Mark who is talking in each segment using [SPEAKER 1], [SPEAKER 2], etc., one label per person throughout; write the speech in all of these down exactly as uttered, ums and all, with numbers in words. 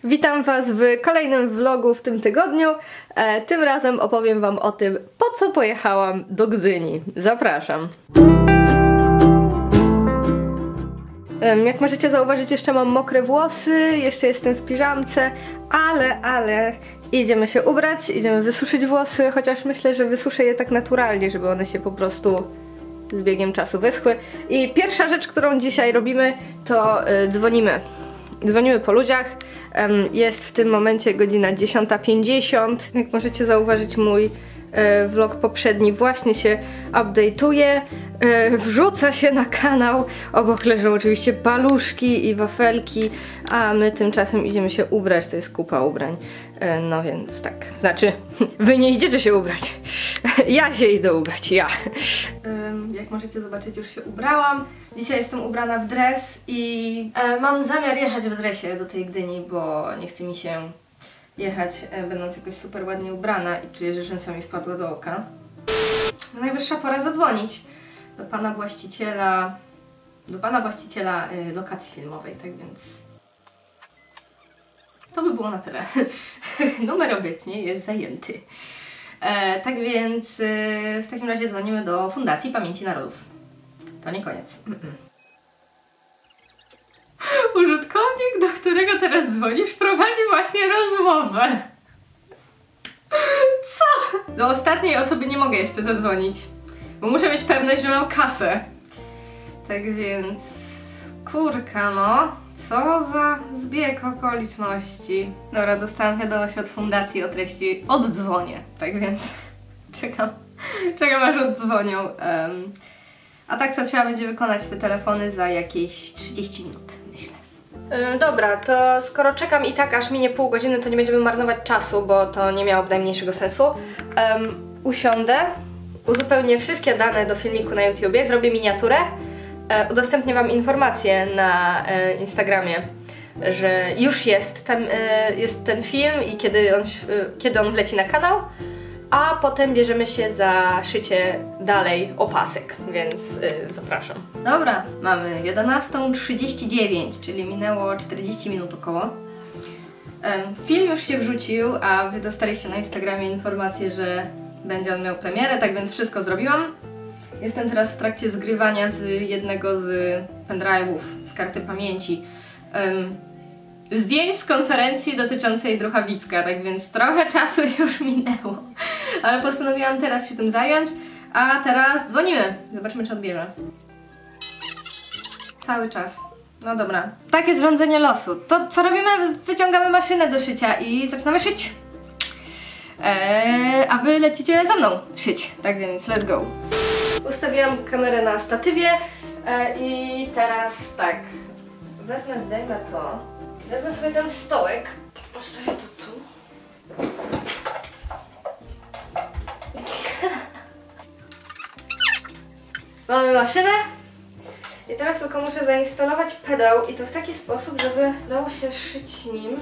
[SPEAKER 1] Witam Was w kolejnym vlogu w tym tygodniu. E, tym razem opowiem Wam o tym, po co pojechałam do Gdyni. Zapraszam. E, jak możecie zauważyć, jeszcze mam mokre włosy, jeszcze jestem w piżamce, ale, ale idziemy się ubrać, idziemy wysuszyć włosy, chociaż myślę, że wysuszę je tak naturalnie, żeby one się po prostu z biegiem czasu wyschły. I pierwsza rzecz, którą dzisiaj robimy, to e, dzwonimy. Dzwonimy po ludziach. Jest w tym momencie godzina dziesiąta pięćdziesiąt. Jak możecie zauważyć, mój e, vlog poprzedni właśnie się update'uje. E, wrzuca się na kanał. Obok leżą oczywiście paluszki i wafelki, a my tymczasem idziemy się ubrać. To jest kupa ubrań. E, no więc tak. Znaczy, wy nie idziecie się ubrać. Ja się idę ubrać, ja. E, jak możecie zobaczyć, już się ubrałam. Dzisiaj jestem ubrana w dres i e, mam zamiar jechać w dresie do tej Gdyni, bo nie chce mi się jechać e, będąc jakoś super ładnie ubrana i czuję, że rzęsa mi wpadła do oka. Najwyższa pora zadzwonić do pana właściciela, do pana właściciela e, lokacji filmowej, tak więc to by było na tyle. Numer obecnie jest zajęty. E, tak więc e, w takim razie dzwonimy do Fundacji Pamięci Narodów. To nie koniec. Mm -mm. Użytkownik, do którego teraz dzwonisz, prowadzi właśnie rozmowę. Co? Do ostatniej osoby nie mogę jeszcze zadzwonić, bo muszę mieć pewność, że mam kasę. Tak więc... kurka no. Co za zbieg okoliczności. Dobra, dostałam wiadomość od fundacji o treści oddzwonię. Tak więc czekam. Czekam aż oddzwonią. Um, A tak co trzeba będzie wykonać te telefony za jakieś trzydzieści minut, myślę. Yy, dobra, to skoro czekam i tak aż minie pół godziny, to nie będziemy marnować czasu, bo to nie miałoby najmniejszego sensu. Um, usiądę, uzupełnię wszystkie dane do filmiku na YouTubie, zrobię miniaturę, e, udostępnię Wam informacje na e, Instagramie, że już jest ten, e, jest ten film i kiedy on, e, kiedy on wleci na kanał. A potem bierzemy się za szycie dalej opasek, więc yy, zapraszam. Dobra, mamy jedenastą trzydzieści dziewięć, czyli minęło czterdzieści minut około. Um, film już się wrzucił, a Wy dostaliście na Instagramie informację, że będzie on miał premierę, tak więc wszystko zrobiłam. Jestem teraz w trakcie zgrywania z jednego z pendrive'ów, z karty pamięci. Um, Zdjęć z konferencji dotyczącej Druchawicka, tak więc trochę czasu już minęło. Ale postanowiłam teraz się tym zająć, a teraz dzwonimy. Zobaczymy, czy odbierze. Cały czas. No dobra. Takie zrządzenie losu. To co robimy? Wyciągamy maszynę do szycia i zaczynamy szyć. Eee, a Wy lecicie za mną szyć. Tak więc let's go. Ustawiłam kamerę na statywie e, i teraz tak. Wezmę, zdejmę to. Wezmę sobie ten stołek, postawię to tu. Mamy maszynę i teraz tylko muszę zainstalować pedał i to w taki sposób, żeby dało się szyć nim.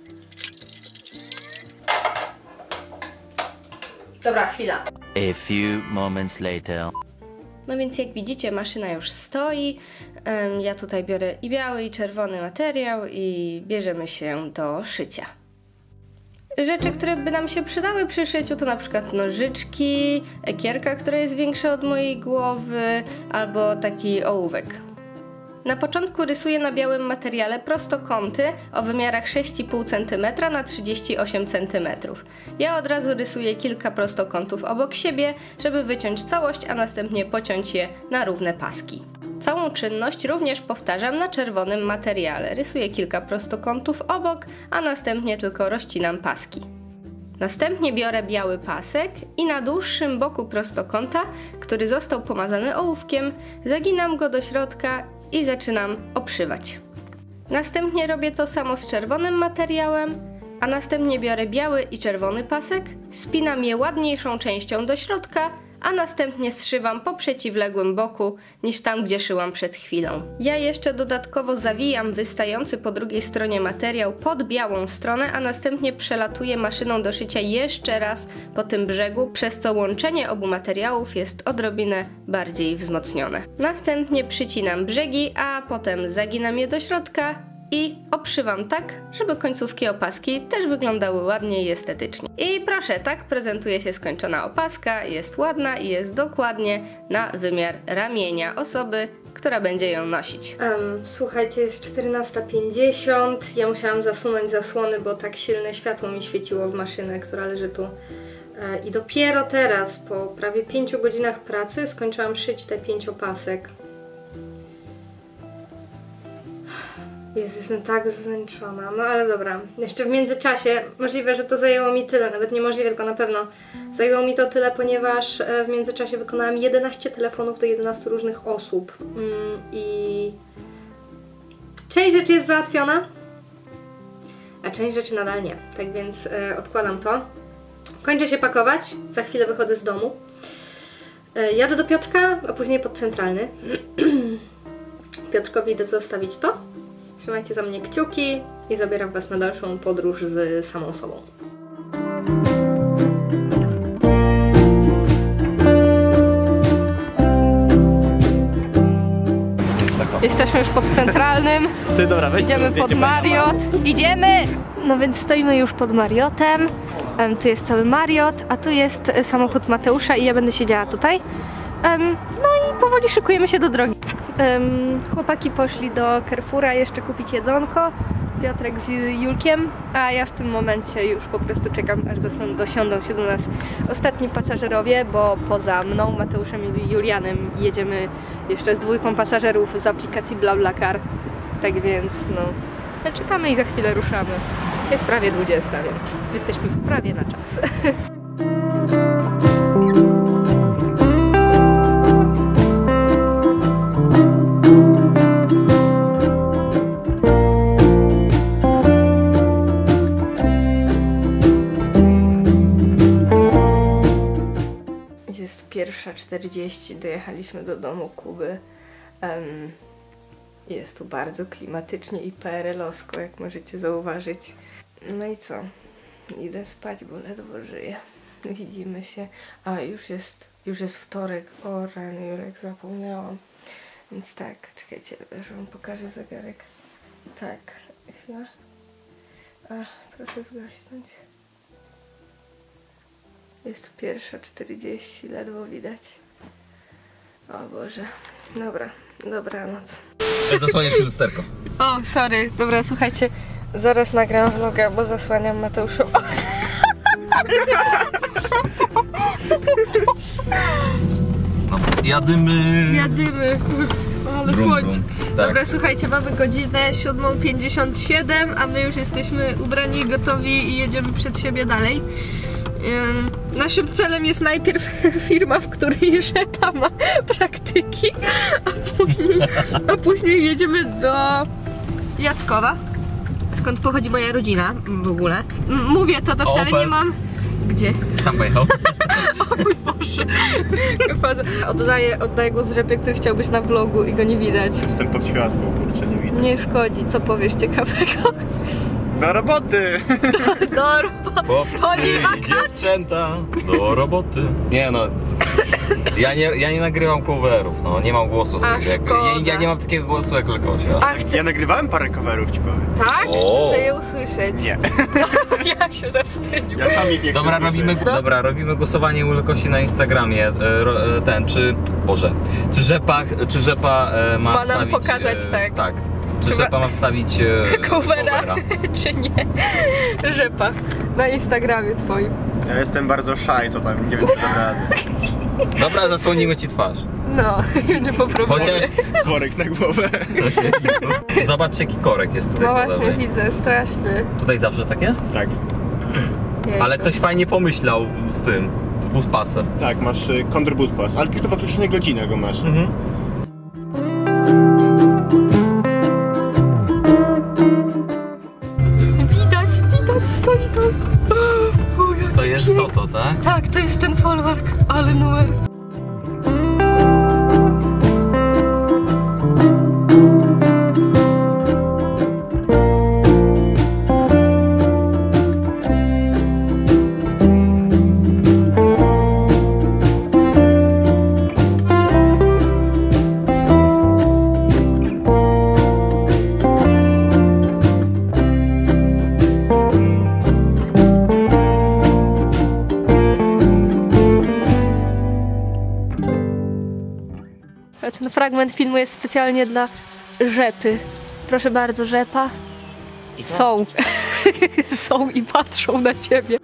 [SPEAKER 1] Dobra, chwila.
[SPEAKER 2] A few moments later.
[SPEAKER 1] No więc jak widzicie, maszyna już stoi. Um, ja tutaj biorę i biały, i czerwony materiał i bierzemy się do szycia. Rzeczy, które by nam się przydały przy szyciu, to na przykład nożyczki, ekierka, która jest większa od mojej głowy, albo taki ołówek. Na początku rysuję na białym materiale prostokąty o wymiarach sześć i pół centymetra na trzydzieści osiem centymetrów. Ja od razu rysuję kilka prostokątów obok siebie, żeby wyciąć całość, a następnie pociąć je na równe paski. Całą czynność również powtarzam na czerwonym materiale. Rysuję kilka prostokątów obok, a następnie tylko rozcinam paski. Następnie biorę biały pasek i na dłuższym boku prostokąta, który został pomazany ołówkiem, zaginam go do środka i zaczynam obszywać. Następnie robię to samo z czerwonym materiałem, a następnie biorę biały i czerwony pasek, spinam je ładniejszą częścią do środka, a następnie zszywam po przeciwległym boku niż tam, gdzie szyłam przed chwilą. Ja jeszcze dodatkowo zawijam wystający po drugiej stronie materiał pod białą stronę, a następnie przelatuję maszyną do szycia jeszcze raz po tym brzegu, przez co łączenie obu materiałów jest odrobinę bardziej wzmocnione. Następnie przycinam brzegi, a potem zaginam je do środka i obszywam tak, żeby końcówki opaski też wyglądały ładnie i estetycznie. I proszę, tak prezentuje się skończona opaska, jest ładna i jest dokładnie na wymiar ramienia osoby, która będzie ją nosić. Um, słuchajcie, jest czternasta pięćdziesiąt, ja musiałam zasunąć zasłony, bo tak silne światło mi świeciło w maszynę, która leży tu. I dopiero teraz, po prawie pięciu godzinach pracy, skończyłam szyć te pięć opasek. Jezu, jestem tak zmęczona, no ale dobra. Jeszcze w międzyczasie, możliwe, że to zajęło mi tyle, nawet niemożliwe, tylko na pewno zajęło mi to tyle, ponieważ w międzyczasie wykonałam jedenaście telefonów do jedenastu różnych osób. I część rzeczy jest załatwiona, a część rzeczy nadal nie. Tak więc odkładam to. Kończę się pakować, za chwilę wychodzę z domu. Jadę do Piotrka, a później pod Centralny. Piotrkowi idę zostawić to. Trzymajcie za mnie kciuki i zabieram Was na dalszą podróż z samą sobą. Jesteśmy już pod Centralnym.
[SPEAKER 3] Ty, dobra, weź
[SPEAKER 1] Idziemy pod Marriott. Idziemy! No więc stoimy już pod Marriottem. Um, tu jest cały Marriott, a tu jest samochód Mateusza i ja będę siedziała tutaj. Um, no i powoli szykujemy się do drogi. Um, chłopaki poszli do Carrefoura jeszcze kupić jedzonko. Piotrek z Julkiem, a ja w tym momencie już po prostu czekam, aż dosiądą się do nas ostatni pasażerowie, bo poza mną, Mateuszem i Julianem jedziemy jeszcze z dwójką pasażerów z aplikacji BlaBlaCar. Tak więc no, czekamy i za chwilę ruszamy. Jest prawie dwudziesta, więc jesteśmy prawie na czas. Jest pierwsza czterdzieści, dojechaliśmy do domu Kuby. Um, jest tu bardzo klimatycznie i P R L-owsko, jak możecie zauważyć. No i co? Idę spać, bo ledwo żyję. Widzimy się. A, już jest, już jest wtorek. O rany, Jurek, zapomniałam. Więc tak, czekajcie, że wam pokażę zegarek. Tak, chwila. A, proszę zgaśnąć. Jest pierwsza czterdzieści, ledwo widać. O Boże. Dobra, dobranoc.
[SPEAKER 3] Zasłaniasz mi lusterko.
[SPEAKER 1] O, sorry. Dobra, słuchajcie. Zaraz nagram vloga, bo zasłaniam Mateuszowi.
[SPEAKER 3] No, jadymy.
[SPEAKER 1] Jadymy. Ale
[SPEAKER 3] Brum,
[SPEAKER 1] słońce.
[SPEAKER 3] brum. Tak.
[SPEAKER 1] Dobra, słuchajcie, mamy godzinę siódma pięćdziesiąt siedem, a my już jesteśmy ubrani, gotowi i jedziemy przed siebie dalej. Ym, naszym celem jest najpierw firma, w której Rzepa ma praktyki, a później, a później jedziemy do Jackowa, skąd pochodzi moja rodzina w ogóle. M mówię to, to wcale nie mam... Gdzie?
[SPEAKER 3] Tam pojechał.
[SPEAKER 1] O mój Boże. Oddaję, oddaję głos Rzepie, który chciał być na vlogu i go nie widać.
[SPEAKER 4] Jestem pod światło, kurczę, nie widać.
[SPEAKER 1] Nie szkodzi, co powiesz ciekawego?
[SPEAKER 4] Do roboty!
[SPEAKER 1] Do roboty!
[SPEAKER 3] Chłopcy, dziewczęta, do roboty. Nie no, ja nie, ja nie nagrywam coverów, no, nie mam głosu.
[SPEAKER 1] A,
[SPEAKER 3] jak, ja, ja nie mam takiego głosu jak Lekosia.
[SPEAKER 1] A chcę...
[SPEAKER 4] Ja nagrywałem parę coverów, ci powiem.
[SPEAKER 1] Tak?
[SPEAKER 3] O.
[SPEAKER 1] Chcę je usłyszeć.
[SPEAKER 4] Nie.
[SPEAKER 1] Jak się zawstydził.
[SPEAKER 4] Ja sam ich nie chcę
[SPEAKER 3] Dobra,
[SPEAKER 4] słyszeć.
[SPEAKER 3] robimy, dobra, robimy głosowanie u Lekosi na Instagramie. E, ro, ten, czy... Boże. Czy Rzepa, czy Rzepa e, ma,
[SPEAKER 1] Ma nam
[SPEAKER 3] wstawić...
[SPEAKER 1] pokazać,
[SPEAKER 3] e,
[SPEAKER 1] tak.
[SPEAKER 3] Tak. Czy
[SPEAKER 1] Trzeba-
[SPEAKER 3] Rzepa ma wstawić e,
[SPEAKER 1] Covera,
[SPEAKER 3] covera?
[SPEAKER 1] czy nie? Rzepa. Na Instagramie twoim.
[SPEAKER 4] Ja jestem bardzo shy, to tam nie wiem, czy dam radę.
[SPEAKER 3] Dobra, zasłonimy ci twarz.
[SPEAKER 1] No, będzie po problemie.
[SPEAKER 3] Chociaż...
[SPEAKER 4] Worek na głowę.
[SPEAKER 3] Zobaczcie, jaki korek jest tutaj
[SPEAKER 1] No
[SPEAKER 3] po
[SPEAKER 1] właśnie,
[SPEAKER 3] lewej.
[SPEAKER 1] widzę, straszny.
[SPEAKER 3] Tutaj zawsze tak jest?
[SPEAKER 4] Tak,
[SPEAKER 1] Jejku.
[SPEAKER 3] Ale ktoś fajnie pomyślał z tym, z buspasem.
[SPEAKER 4] tak, masz y, kontrboot pass, ale tylko w określonej godzinie go masz.
[SPEAKER 3] Mhm.
[SPEAKER 1] Widać, widać, stoi tam. O, jaki
[SPEAKER 3] To jest to, to, tak?
[SPEAKER 1] Tak, to jest ten folwark, ale numer. Ten fragment filmu jest specjalnie dla Rzepy. Proszę bardzo, Rzepa. Są. Są i patrzą na ciebie.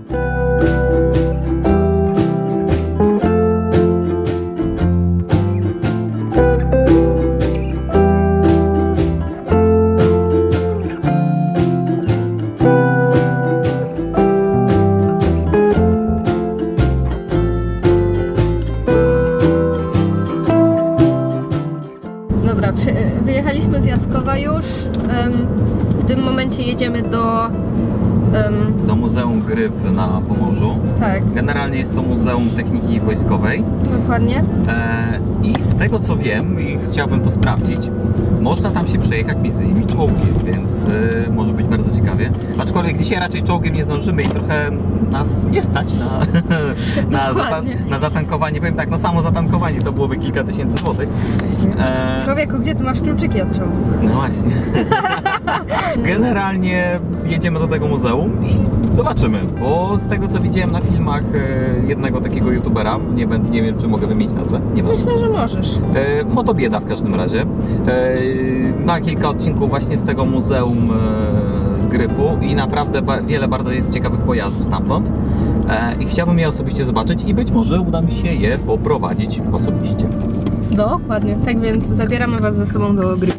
[SPEAKER 1] Dobra, wyjechaliśmy z Jackowa już. W tym momencie jedziemy do... Um,
[SPEAKER 3] do Muzeum Gryf na Pomorzu.
[SPEAKER 1] Tak.
[SPEAKER 3] Generalnie jest to Muzeum Techniki Wojskowej.
[SPEAKER 1] Dokładnie.
[SPEAKER 3] E, I z tego co wiem, i chciałbym to sprawdzić, można tam się przejechać między innymi czołgiem, więc e, może być bardzo ciekawie. Aczkolwiek dzisiaj raczej czołgiem nie zdążymy i trochę nas nie stać na, na, zata na zatankowanie. Powiem tak, no samo zatankowanie to byłoby kilka tysięcy złotych.
[SPEAKER 1] Właśnie. E... Człowieku, gdzie ty masz kluczyki od czołgu?
[SPEAKER 3] No właśnie. Generalnie jedziemy do tego muzeum i zobaczymy, bo z tego co widziałem na filmach jednego takiego youtubera, nie, nie wiem czy mogę wymienić nazwę, nie
[SPEAKER 1] Myślę, że możesz.
[SPEAKER 3] E, Motobieda w każdym razie. E, ma kilka odcinków właśnie z tego muzeum e, z Gryfu i naprawdę ba wiele bardzo jest ciekawych pojazdów stamtąd. E, I chciałbym je osobiście zobaczyć i być może uda mi się je poprowadzić osobiście.
[SPEAKER 1] Dokładnie, tak więc zabieramy was ze sobą do Gryfu.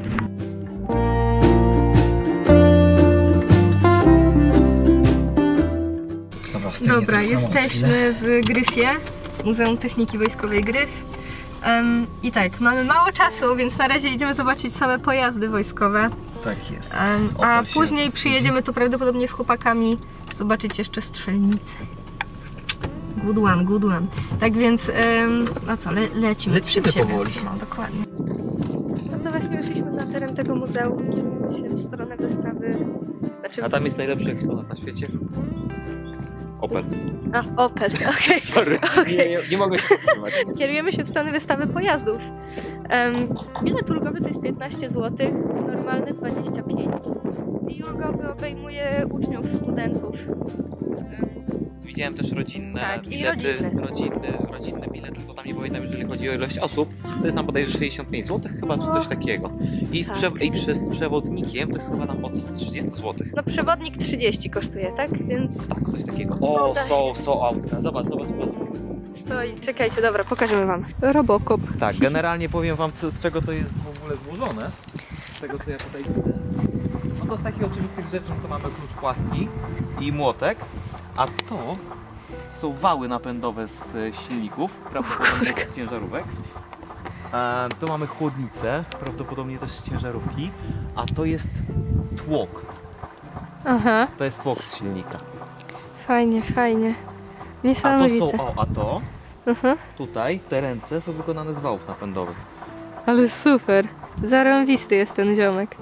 [SPEAKER 1] Dobra, jesteśmy w Gryfie, Muzeum Techniki Wojskowej Gryf. Um, I tak, mamy mało czasu, więc na razie idziemy zobaczyć same pojazdy wojskowe.
[SPEAKER 3] Tak jest.
[SPEAKER 1] Um, a później przyjedziemy tu prawdopodobnie z chłopakami zobaczyć jeszcze strzelnicę. Good one, good one. Tak więc, um, no co, le lecimy.
[SPEAKER 3] Lecimy powoli.
[SPEAKER 1] No, dokładnie. No to właśnie wyszliśmy na teren tego muzeum, kierujemy się w stronę wystawy. Znaczy...
[SPEAKER 3] A tam jest najlepszy eksponat na świecie? Opel.
[SPEAKER 1] A, Opel, okej. Okay.
[SPEAKER 3] Sorry, okay. nie, nie, nie mogę się powstrzymać.
[SPEAKER 1] Kierujemy się w stronę wystawy pojazdów. Um, bilet ulgowy to jest piętnaście złotych, normalny dwadzieścia pięć. I ulgowy obejmuje uczniów, studentów.
[SPEAKER 3] Widziałem też rodzinne
[SPEAKER 1] tak,
[SPEAKER 3] bilety,
[SPEAKER 1] i rodzinne.
[SPEAKER 3] rodzinne, rodzinne bilety, bo tam nie pamiętam, jeżeli chodzi o ilość osób, to jest tam bodajże sześćdziesiąt pięć złotych chyba, czy coś takiego. I, z
[SPEAKER 1] tak.
[SPEAKER 3] prze i przez przewodnikiem to jest chyba tam od trzydzieści złotych.
[SPEAKER 1] No przewodnik trzydzieści kosztuje, tak? Więc...
[SPEAKER 3] Tak, coś takiego. O, są, są autka. Zobacz, zobacz, zobacz.
[SPEAKER 1] Stoi, czekajcie, dobra, pokażemy wam. Robocop.
[SPEAKER 3] Tak, generalnie powiem wam, co, z czego to jest w ogóle złożone. Z tego, co ja tutaj widzę. No to z takich oczywistych rzeczy, to mamy klucz płaski i młotek, a to są wały napędowe z silników, prawdopodobnie z ciężarówek. E, tu mamy chłodnicę, prawdopodobnie też z ciężarówki, a to jest tłok.
[SPEAKER 1] Aha.
[SPEAKER 3] To jest tłok z silnika.
[SPEAKER 1] Fajnie, fajnie.
[SPEAKER 3] A to
[SPEAKER 1] Niesamowite.
[SPEAKER 3] są, o, a to
[SPEAKER 1] Aha.
[SPEAKER 3] tutaj te ręce są wykonane z wałów napędowych.
[SPEAKER 1] Ale super. Zarąbisty jest ten ziomek.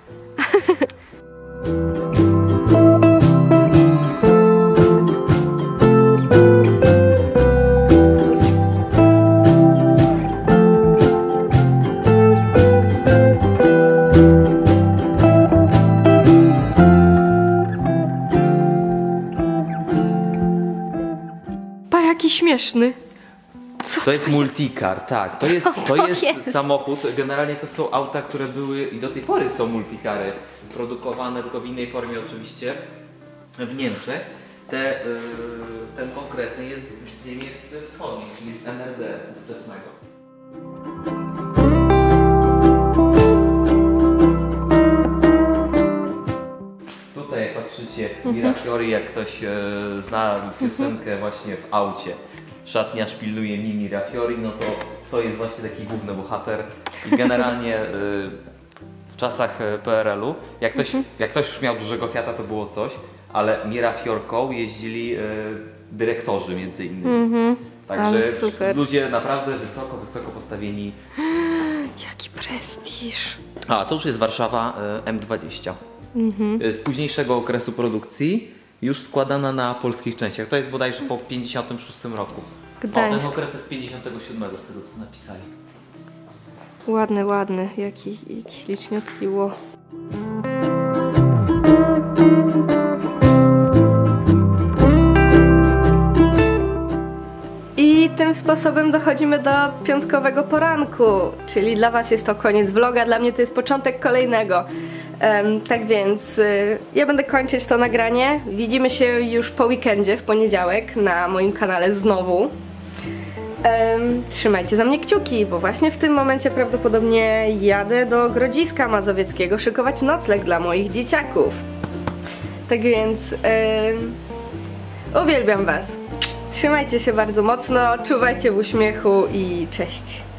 [SPEAKER 1] Pa, jaki śmieszny. Co
[SPEAKER 3] To jest multicar, tak. To jest,
[SPEAKER 1] Co
[SPEAKER 3] to
[SPEAKER 1] to
[SPEAKER 3] jest,
[SPEAKER 1] jest?
[SPEAKER 3] samochód. Generalnie to są auta, które były i do tej pory są multicary. Produkowane tylko w innej formie oczywiście w Niemczech. Te, yy, ten konkretny jest z Niemiec wschodnich, czyli z N R D ówczesnego. Tutaj patrzycie, Mirafiori, jak ktoś e, zna piosenkę właśnie w aucie. Szatniarz pilnuje mi Mirafiori, no to to jest właśnie taki główny bohater. I generalnie y, w czasach P R L u, jak ktoś, jak ktoś już miał dużego Fiata, to było coś, ale Mirafiorką jeździli y, dyrektorzy między innymi.
[SPEAKER 1] Mhm.
[SPEAKER 3] Także
[SPEAKER 1] Ale super.
[SPEAKER 3] ludzie naprawdę wysoko, wysoko postawieni.
[SPEAKER 1] Jaki prestiż.
[SPEAKER 3] A, to już jest Warszawa y, M dwadzieścia.
[SPEAKER 1] Mhm.
[SPEAKER 3] Z późniejszego okresu produkcji, już składana na polskich częściach. To jest bodajże po pięćdziesiątym szóstym roku.
[SPEAKER 1] Gdańsk.
[SPEAKER 3] O, ten okres jest z pięćdziesiątego siódmego, z tego co napisali.
[SPEAKER 1] Ładny, ładny. Jaki, jaki śliczniutki ło. I tym sposobem dochodzimy do piątkowego poranku, czyli dla was jest to koniec vloga, dla mnie to jest początek kolejnego. Um, tak więc y, ja będę kończyć to nagranie. Widzimy się już po weekendzie, w poniedziałek na moim kanale znowu. Um, trzymajcie za mnie kciuki, bo właśnie w tym momencie prawdopodobnie jadę do Grodziska Mazowieckiego szykować nocleg dla moich dzieciaków. Tak więc um, uwielbiam was. Trzymajcie się bardzo mocno, czuwajcie w uśmiechu i cześć.